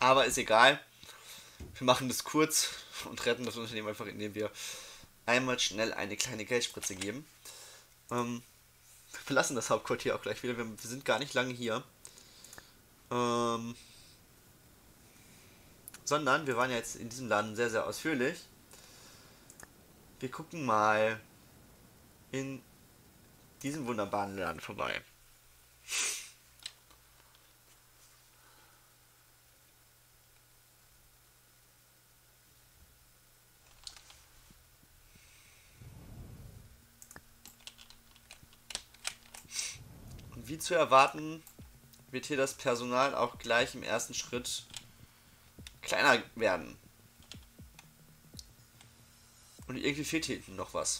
Aber ist egal. Wir machen das kurz und retten das Unternehmen einfach, indem wir einmal schnell eine kleine Geldspritze geben. Wir verlassen das Hauptquartier auch gleich wieder. Wir sind gar nicht lange hier. Sondern wir waren ja jetzt in diesem Laden sehr, sehr ausführlich. Wir gucken mal in diesem wunderbaren Laden vorbei. Und wie zu erwarten, wird hier das Personal auch gleich im ersten Schritt kleiner werden. Und irgendwie fehlt hier hinten noch was.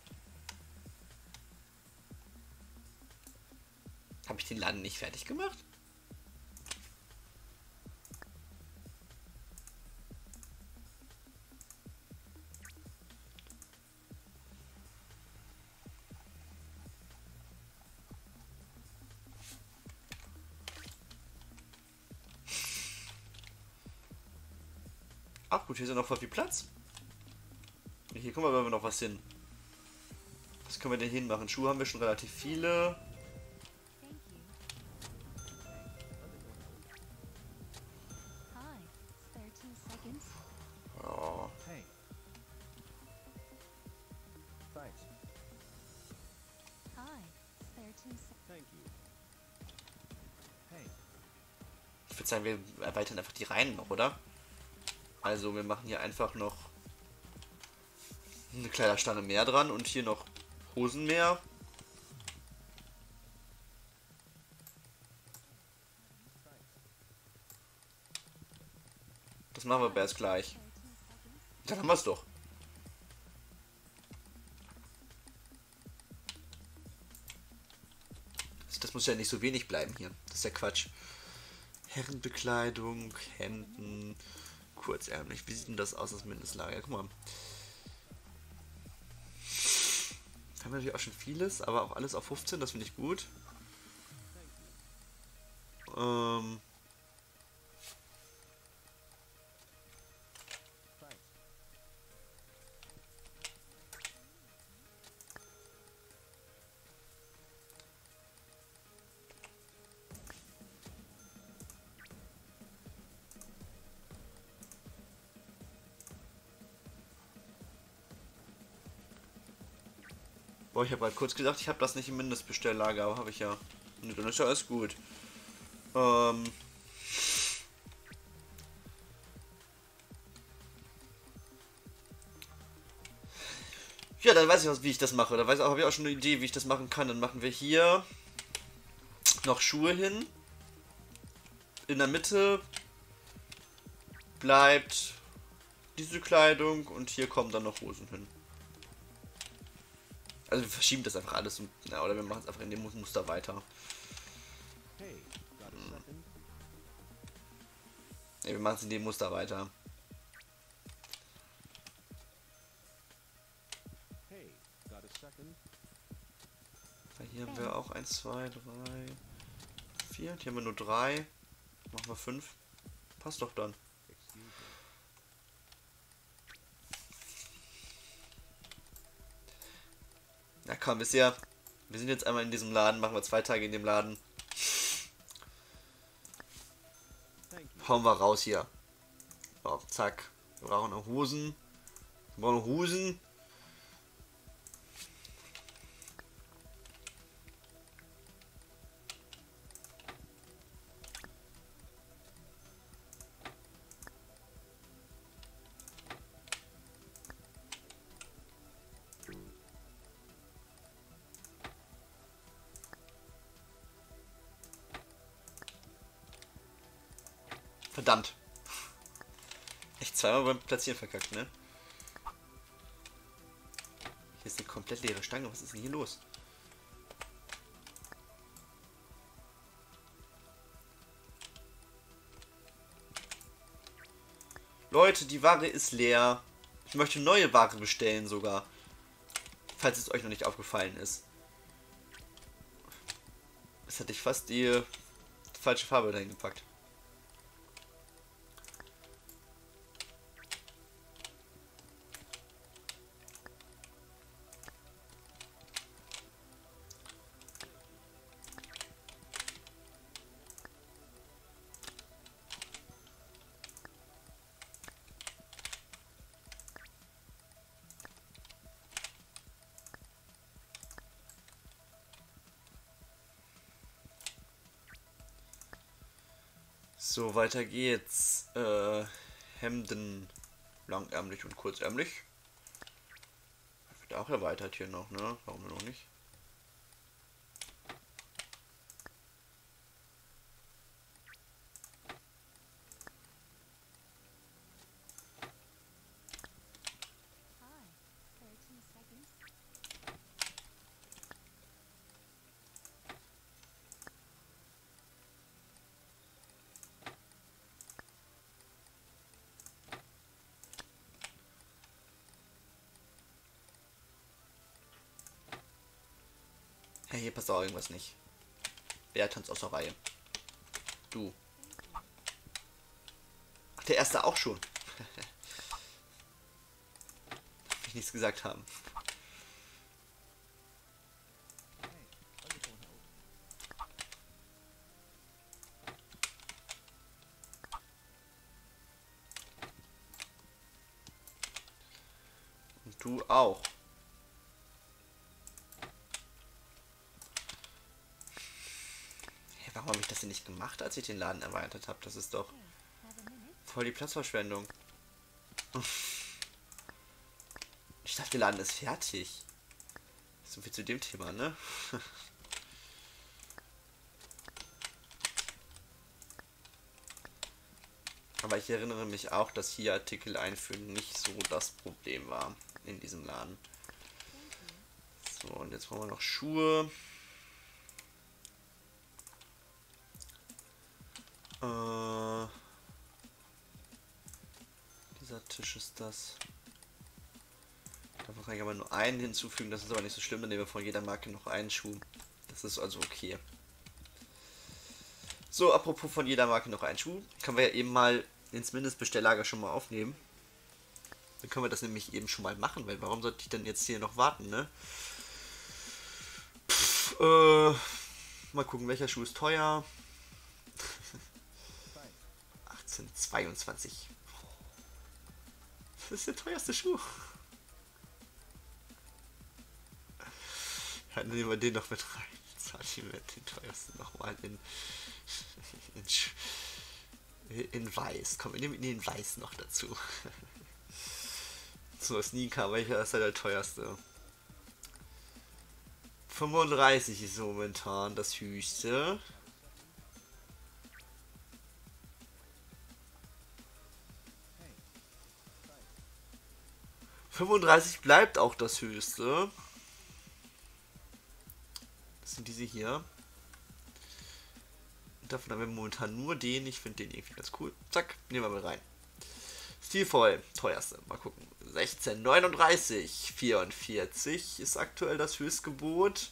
Habe ich den Laden nicht fertig gemacht? Ach gut, hier ist ja noch voll viel Platz. Hier kommen wir aber noch was hin. Was können wir denn hinmachen? Schuhe haben wir schon relativ viele. Ja. Ich würde sagen, wir erweitern einfach die Reihen noch, oder? Also wir machen hier einfach noch eine Kleiderstange mehr dran und hier noch Hosen mehr. Das machen wir aber erst gleich. Dann haben wir es doch. Das muss ja nicht so wenig bleiben hier. Das ist ja Quatsch. Herrenbekleidung, Hemden, kurzärmlich. Wie sieht denn das aus, das Mindestlager? Guck mal. Da haben wir natürlich auch schon vieles, aber auch alles auf 15, das finde ich gut. Boah, ich habe gerade kurz gesagt, ich habe das nicht im Mindestbestelllager, aber habe ich ja. Und dann ist ja alles gut. Ja, dann weiß ich auch, wie ich das mache. Da habe ich auch schon eine Idee, wie ich das machen kann. Dann machen wir hier noch Schuhe hin. In der Mitte bleibt diese Kleidung und hier kommen dann noch Hosen hin. Also wir verschieben das einfach alles und, ja, oder wir machen es einfach in dem Muster weiter. Ne, wir machen es in dem Muster weiter. Weil hier haben wir auch 1, 2, 3, 4. Hier haben wir nur 3. Machen wir 5. Passt doch dann. Na komm, wisst ihr, wir sind jetzt einmal in diesem Laden, machen wir 2 Tage in dem Laden. Hauen wir raus hier. So, zack. Wir brauchen noch Hosen. Wir brauchen Hosen. Verdammt. Echt zweimal beim Platzieren verkackt, ne? Hier ist eine komplett leere Stange. Was ist denn hier los? Leute, die Ware ist leer. Ich möchte neue Ware bestellen sogar. Falls es euch noch nicht aufgefallen ist. Jetzt hätte ich fast die falsche Farbe dahin gepackt. So, weiter geht's. Hemden. Langärmlich und kurzärmlich. Wird auch erweitert hier noch, ne? Warum noch nicht? Hey, hier passt auch irgendwas nicht. Wer tanzt aus der Reihe? Du. Ach, der erste auch schon. Darf ich nichts gesagt haben. Und du auch. Hey, warum habe ich das denn nicht gemacht, als ich den Laden erweitert habe? Das ist doch voll die Platzverschwendung. Ich dachte, der Laden ist fertig. So viel zu dem Thema, ne? Aber ich erinnere mich auch, dass hier Artikel einführen nicht so das Problem war in diesem Laden. So, und jetzt brauchen wir noch Schuhe. Dieser Tisch ist das. Davon kann ich aber nur einen hinzufügen, das ist aber nicht so schlimm, dann nehmen wir von jeder Marke noch einen Schuh. Das ist also okay. So, apropos von jeder Marke noch einen Schuh, können wir ja eben mal ins Mindestbestelllager schon mal aufnehmen. Dann können wir das nämlich eben schon mal machen, weil warum sollte ich denn jetzt hier noch warten, ne? Mal gucken, welcher Schuh ist teuer. 18,22. Das ist der teuerste Schuh. Ja, nehmen wir den noch mit rein. Zahlen wir den teuersten nochmal in weiß. Komm, wir nehmen den weiß noch dazu. So, Sneaker, welcher ist der teuerste? 35 ist momentan das höchste. $35 bleibt auch das höchste. Das sind diese hier. Davon haben wir momentan nur den. Ich finde den irgendwie ganz cool. Zack, nehmen wir mal rein. Stilvoll, teuerste. Mal gucken. 16,39. 44 ist aktuell das Höchstgebot.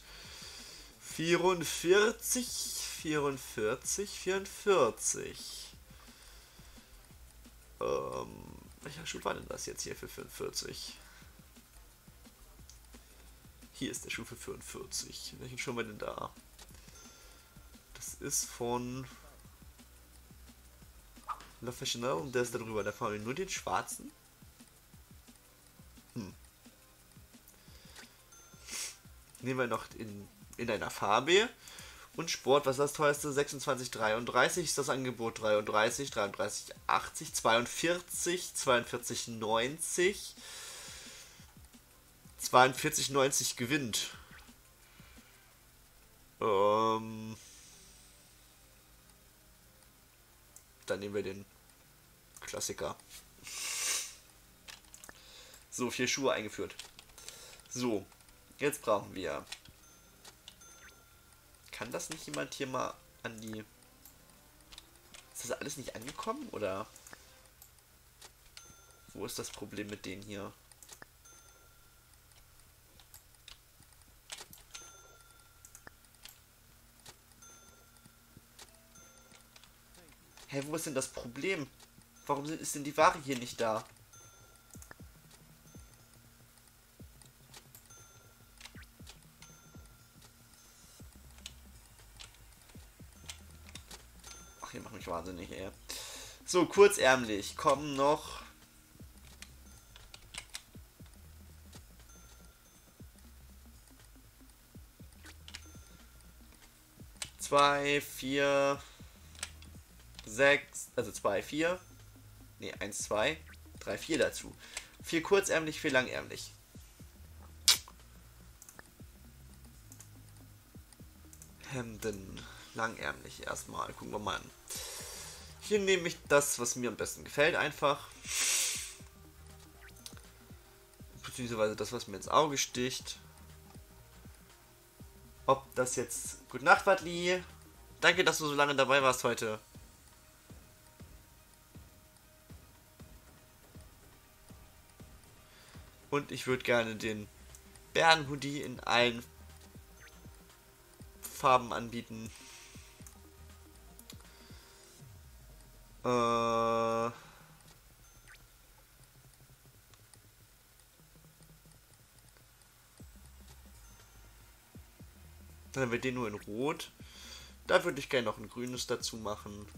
44, 44, 44. Welcher Schuh war denn das jetzt hier für 45? Hier ist der Schuh für 45. Welchen Schuh haben wir denn da? Das ist von La Fashionable und der ist da drüber. Da fahren wir nur den schwarzen. Nehmen wir noch in einer Farbe. Und Sport, was ist das teuerste? 26,33 ist das Angebot. 33, 33,80, 42, 42,90. 42,90 gewinnt. Dann nehmen wir den Klassiker. So, 4 Schuhe eingeführt. So, jetzt brauchen wir... Kann das nicht jemand hier mal an die... Ist das alles nicht angekommen, oder? Wo ist das Problem mit denen hier? Hä, wo ist denn das Problem? Warum ist denn die Ware hier nicht da? Ach, ihr macht mich wahnsinnig, ey. So, kurzärmlich. Kommen noch... 2, 4... 6, also 2, 4. Ne, 1, 2, 3, 4 dazu. 4 kurzärmlich, 4 langärmlich. Hemden. Langärmlich erstmal. Gucken wir mal an. Hier nehme ich das, was mir am besten gefällt, einfach. Beziehungsweise das, was mir ins Auge sticht. Ob das jetzt... Gute Nacht, Wadli. Danke, dass du so lange dabei warst heute. Und ich würde gerne den Bärenhoodie in allen Farben anbieten. Dann haben wir den nur in Rot. Da würde ich gerne noch ein grünes dazu machen.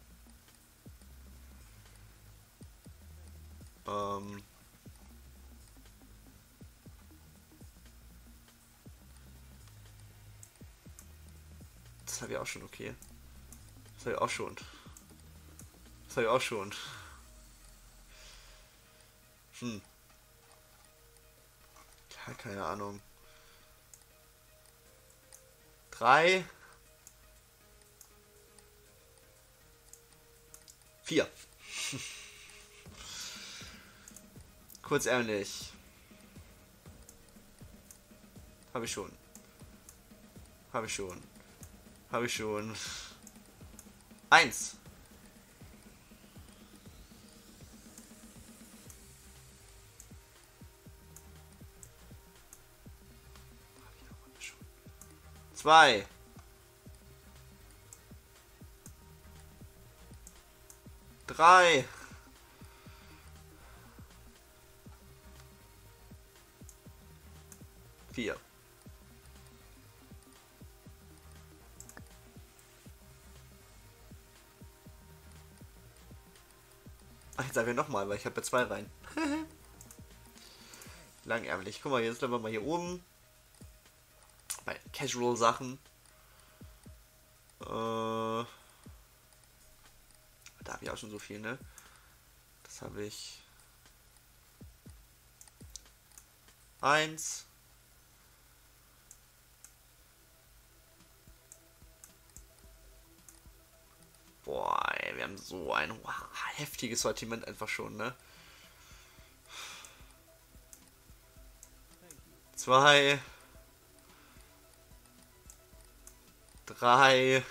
Das habe ich auch schon, okay. Das habe ich auch schon. Das habe ich auch schon. Ja, keine Ahnung. 3, 4. Kurzärmlich. Habe ich schon. Habe ich schon. Habe ich schon. 1. Zwei. 3. 4. Ach, jetzt sagen wir nochmal, weil ich habe ja 2 rein. Langärmlich. Guck mal, jetzt bleiben wir mal hier oben. Bei Casual Sachen. Da habe ich auch schon so viel, ne? Das habe ich. 1. Boah, ey, wir haben so ein heftiges Sortiment einfach schon, ne? 2. 3.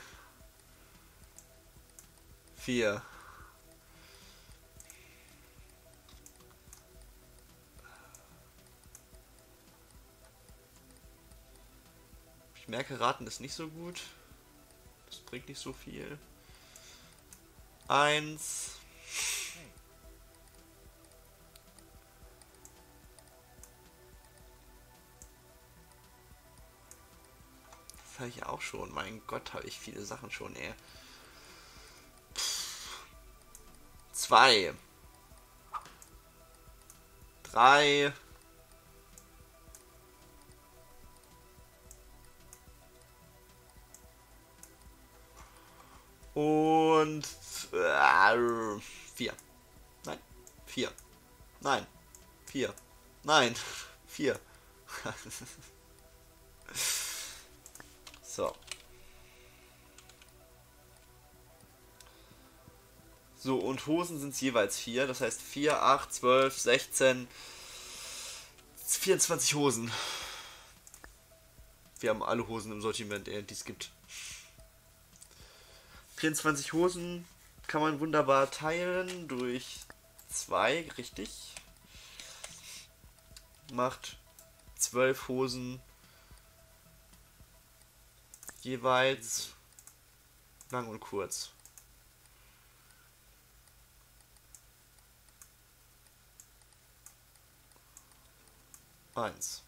4. Ich merke, raten ist nicht so gut. Das bringt nicht so viel. 1. Das habe ich auch schon. Mein Gott, habe ich viele Sachen schon, ey. 2. 3. Und 4. Nein. 4. Nein. 4. Nein. 4. So. So, und Hosen sind es jeweils 4. Das heißt 4, 8, 12, 16, 24 Hosen. Wir haben alle Hosen im Sortiment, die es gibt. 24 Hosen kann man wunderbar teilen durch 2, richtig. Macht 12 Hosen jeweils lang und kurz. Eins.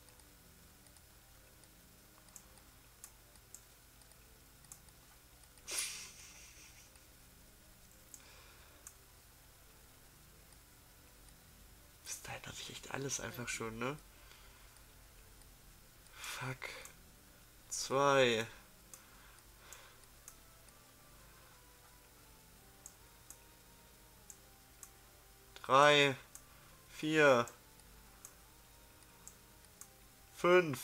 Bis dahin habe ich echt alles einfach schon, ne? Fuck. 2. 3, 4, 5,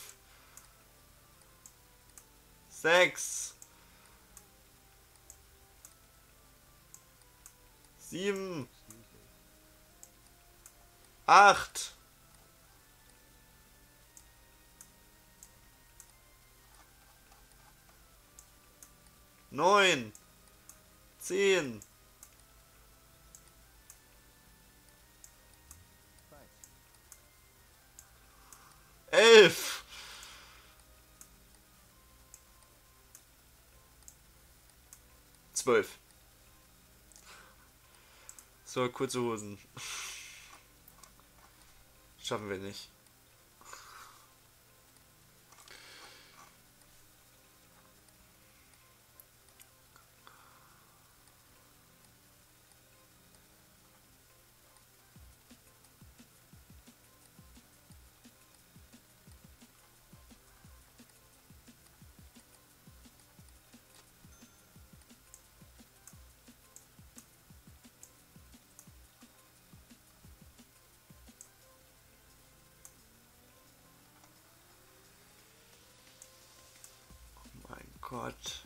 6, 7, 8, 9, 10, 11, 12. So, kurze Hosen. Schaffen wir nicht. Gott.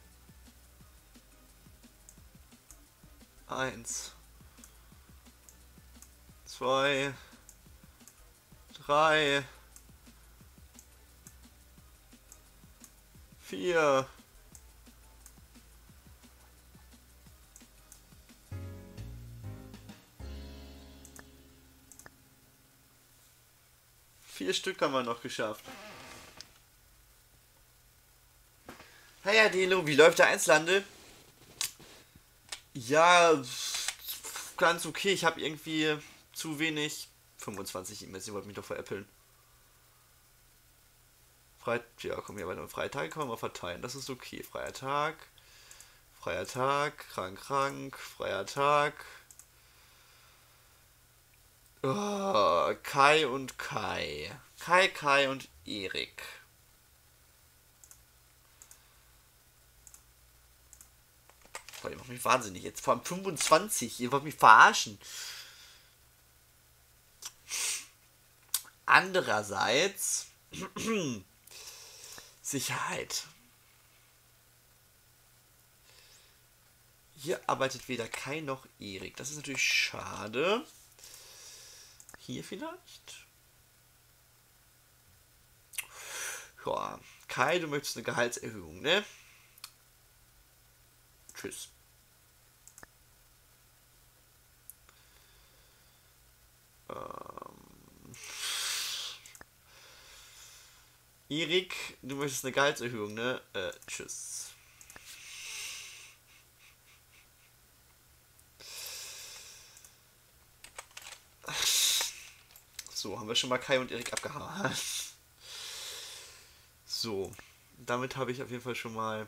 1, 2, 3, 4, 4 Stück haben wir noch geschafft. Naja, Delo, wie läuft der Einzelhandel? Ja, ganz okay. Ich habe irgendwie zu wenig. 25 E-Mails, ihr wollt mich doch veräppeln. Ja, komm, hier weiter. Freitag können wir mal verteilen. Das ist okay. Freier Tag. Freier Tag. Krank, krank. Freier Tag. Oh, Kai und Kai. Kai und Erik. Boah, ihr macht mich wahnsinnig. Jetzt vor allem 25. Ihr wollt mich verarschen. Andererseits Sicherheit. Hier arbeitet weder Kai noch Erik. Das ist natürlich schade. Hier vielleicht? Ja, Kai, du möchtest eine Gehaltserhöhung, ne? Tschüss. Erik, du möchtest eine Gehaltserhöhung, ne? Tschüss. So, haben wir schon mal Kai und Erik abgehakt. So, damit habe ich auf jeden Fall schon mal...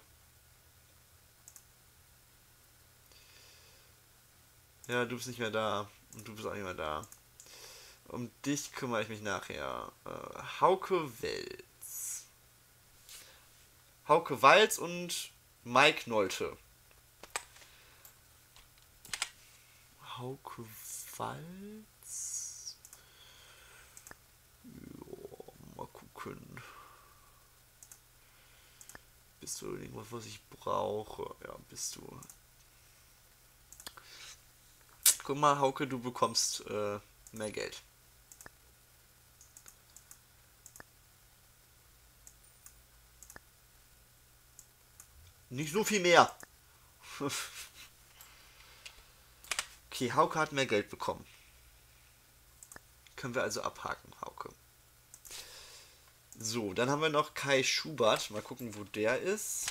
Ja, du bist nicht mehr da. Und du bist auch nicht mehr da. Um dich kümmere ich mich nachher. Hauke Welz. Hauke Walz und Mike Nolte. Hauke Walz. Ja, mal gucken. Bist du irgendwas, was ich brauche? Ja, bist du. Guck mal, Hauke, du bekommst mehr Geld. Nicht so viel mehr. Okay, Hauke hat mehr Geld bekommen. Können wir also abhaken, Hauke. So, dann haben wir noch Kai Schubert. Mal gucken, wo der ist.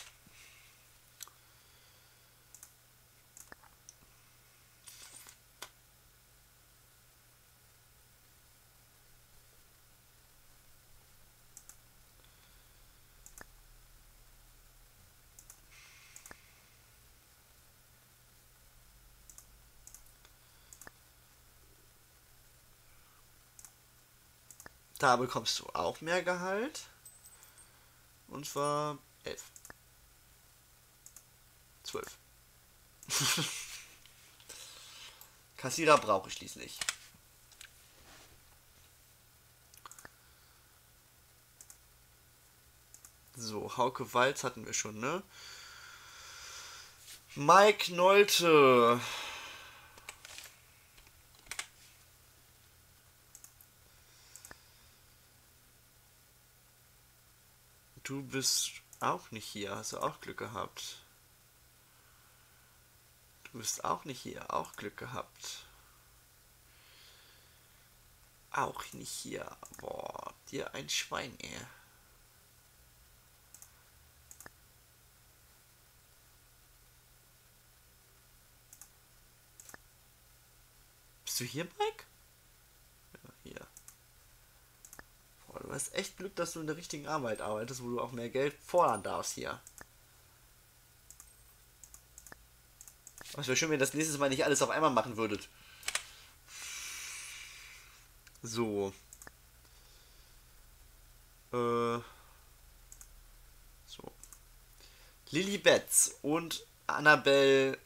Da bekommst du auch mehr Gehalt. Und zwar 11. 12. Kassierer brauche ich schließlich. So, Hauke Walz hatten wir schon, ne? Mike Nolte. Du bist auch nicht hier. Hast du auch Glück gehabt? Du bist auch nicht hier. Auch Glück gehabt. Auch nicht hier. Boah, dir ein Schwein, ey. Bist du hier, Mike? Ja, hier. Boah, du hast echt Glück, dass du in der richtigen Arbeit arbeitest, wo du auch mehr Geld fordern darfst hier. Was wäre schön, wenn ihr das nächstes Mal nicht alles auf einmal machen würdet. So. So. Lilly Betz und Annabelle.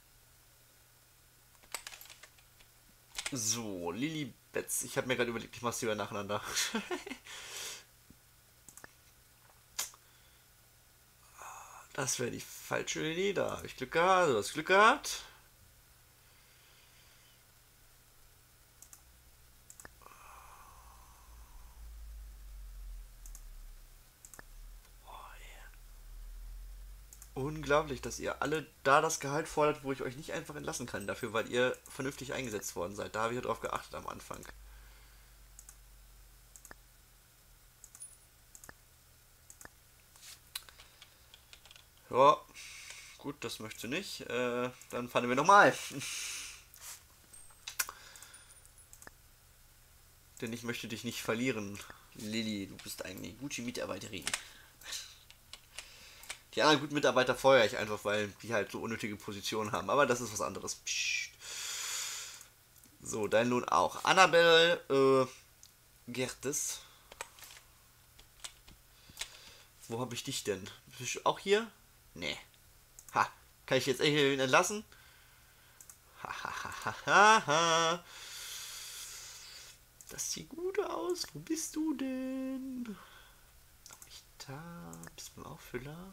So, Lilly Betz. Ich habe mir gerade überlegt, ich mache sie wieder nacheinander. Das wäre die falsche Lilly. Da habe ich Glück gehabt. Du hast Glück gehabt. Unglaublich, dass ihr alle da das Gehalt fordert, wo ich euch nicht einfach entlassen kann dafür, weil ihr vernünftig eingesetzt worden seid. Da habe ich ja drauf geachtet am Anfang. Ja, gut, das möchtest du nicht. Dann fahren wir nochmal. Denn ich möchte dich nicht verlieren. Lilly, du bist eine gute Mitarbeiterin. Die anderen guten Mitarbeiter feuere ich einfach, weil die halt so unnötige Positionen haben. Aber das ist was anderes. Psst. So, dein Lohn auch. Annabelle Gertes. Wo habe ich dich denn? Bist du auch hier? Nee. Ha. Kann ich jetzt echt ihn entlassen? Ha. Das sieht gut aus. Wo bist du denn? Noch nicht da. Bist du beim Auffüller?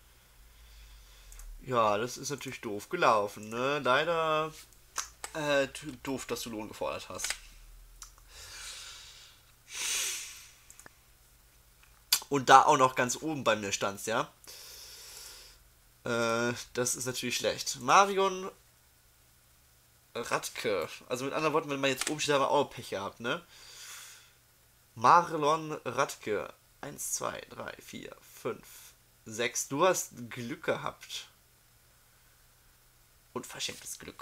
Ja, das ist natürlich doof gelaufen, ne? Leider doof, dass du Lohn gefordert hast. Und da auch noch ganz oben bei mir standst, ja? Das ist natürlich schlecht. Marion Radke. Also mit anderen Worten, wenn man jetzt oben steht, haben wir auch Pech gehabt, ne? Marlon Radke. 1, 2, 3, 4, 5, 6. Du hast Glück gehabt. Unverschämtes Glück.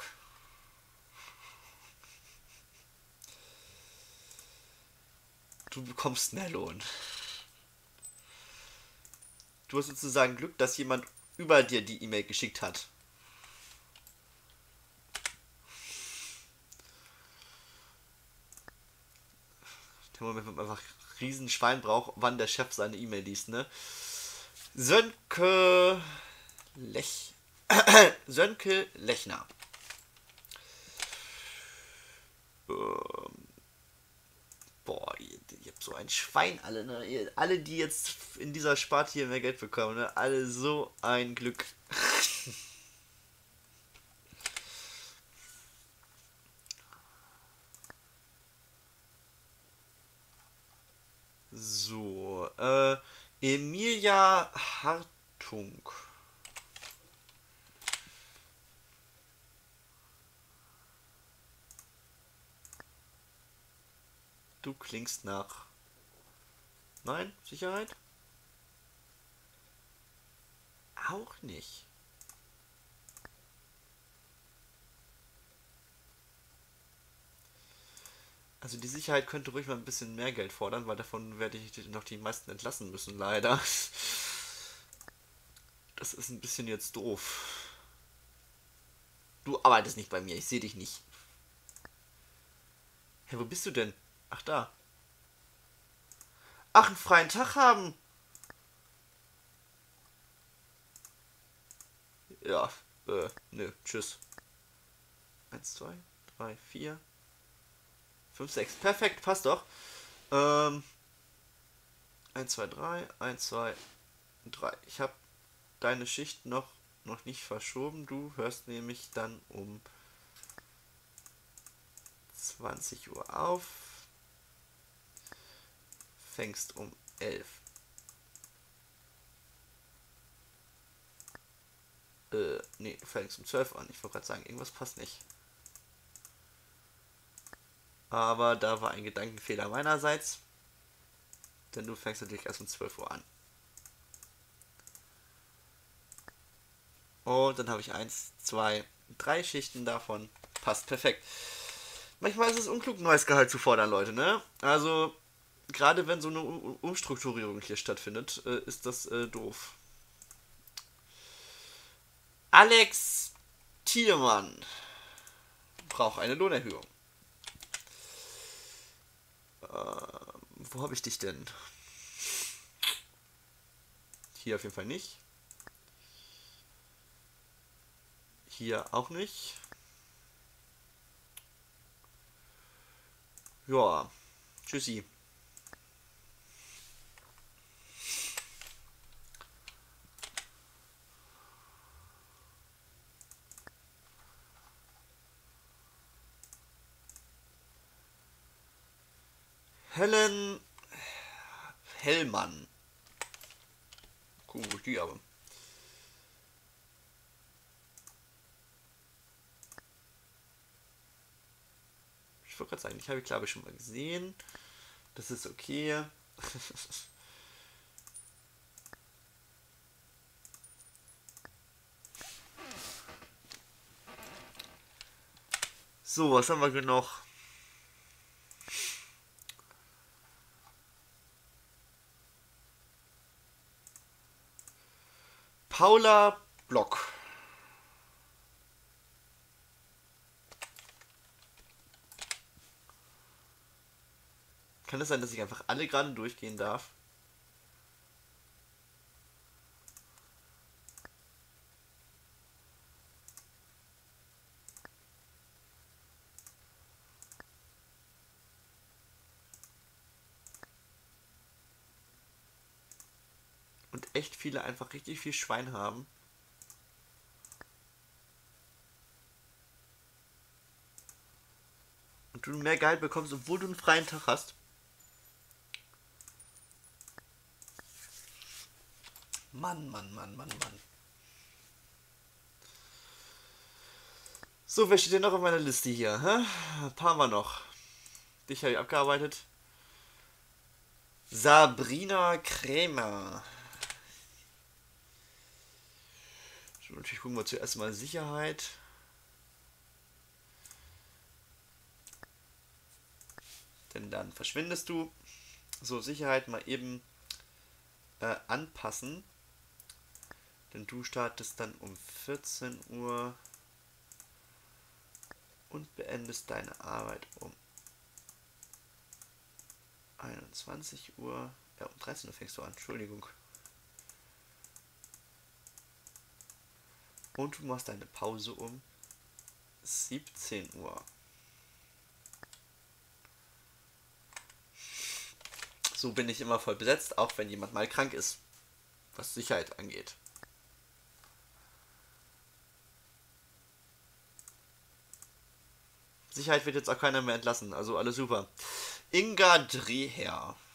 Du bekommst mehr Lohn. Du hast sozusagen Glück, dass jemand über dir die E-Mail geschickt hat. Der Moment, wenn man einfach riesen Schwein braucht, wann der Chef seine E-Mail liest, ne? Sönke Sönke Lechner. Boah, ihr habt so ein Schwein alle, ne? Alle, die jetzt in dieser Sparte hier mehr Geld bekommen, ne? Alle so ein Glück. So, Emilia Hartung. Du klingst nach. Nein? Sicherheit? Auch nicht. Also die Sicherheit könnte ruhig mal ein bisschen mehr Geld fordern, weil davon werde ich noch die meisten entlassen müssen, leider. Das ist ein bisschen jetzt doof. Du arbeitest nicht bei mir, ich sehe dich nicht. Hä, wo bist du denn? Ach, da. Ach, einen freien Tag haben. Ja, nö, tschüss. 1, 2, 3, 3, 4, 5, 6. Perfekt, passt doch. 1, 2, 3, 1, 2, 3. Ich habe deine Schicht noch nicht verschoben. Du hörst nämlich dann um 20 Uhr auf. Fängst um 11. Nee, du fängst um 12 an. Ich wollte gerade sagen, irgendwas passt nicht. Aber da war ein Gedankenfehler meinerseits. Denn du fängst natürlich erst um 12 Uhr an. Und dann habe ich 1, 2, 3 Schichten davon. Passt perfekt. Manchmal ist es unklug, neues Gehalt zu fordern, Leute, ne? Also, gerade wenn so eine Umstrukturierung hier stattfindet, ist das doof. Alex Tiedemann braucht eine Lohnerhöhung. Wo habe ich dich denn? Hier auf jeden Fall nicht. Hier auch nicht. Ja, tschüssi. Helen Hellmann. Gucken, wo ich die habe. Ich wollte gerade sagen, ich habe glaube ich schon mal gesehen. Das ist okay. So, was haben wir noch? Paula Block. Kann es sein, dass ich einfach alle gerade durchgehen darf? Und echt viele einfach richtig viel Schwein haben. Und du mehr Geld bekommst, obwohl du einen freien Tag hast. Mann, Mann, Mann, Mann, Mann. So, wer steht denn noch auf meiner Liste hier? Hä? Ein paar haben wir noch. Dich habe ich abgearbeitet. Sabrina Krämer. So, natürlich gucken wir zuerst mal Sicherheit. Denn dann verschwindest du. So, Sicherheit mal eben anpassen. Denn du startest dann um 14 Uhr und beendest deine Arbeit um 21 Uhr. Ja, um 13 Uhr fängst du an, Entschuldigung. Und du machst deine Pause um 17 Uhr. So bin ich immer voll besetzt, auch wenn jemand mal krank ist, was Sicherheit angeht. Sicherheit wird jetzt auch keiner mehr entlassen, also alles super. Inga Dreher.